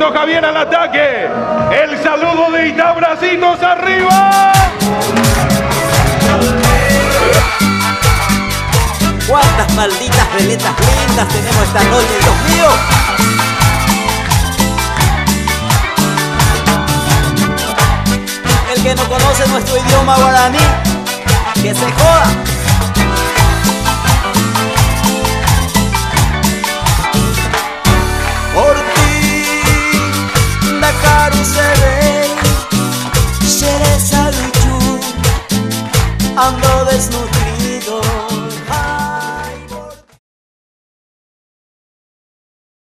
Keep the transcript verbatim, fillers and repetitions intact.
Roberto Javier al ataque. El saludo de Ita, bracitos arriba. Cuántas malditas veletas lindas tenemos esta noche, Dios mío. El que no conoce nuestro idioma guaraní, que se joda. Por ti, la carusel, Xereza Luchu, ando desnutrido.